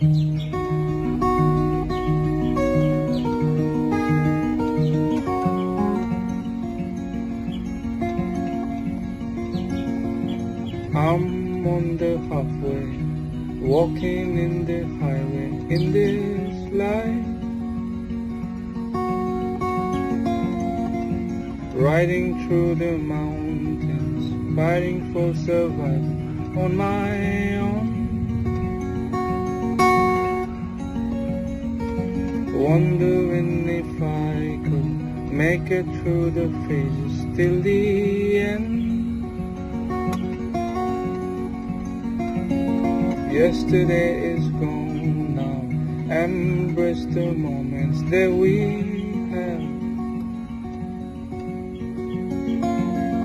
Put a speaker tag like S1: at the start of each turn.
S1: I'm on the halfway, walking in the highway in this life, riding through the mountains, fighting for survival on my own, wondering if I could make it through the phases till the end. Yesterday is gone now, embrace the moments that we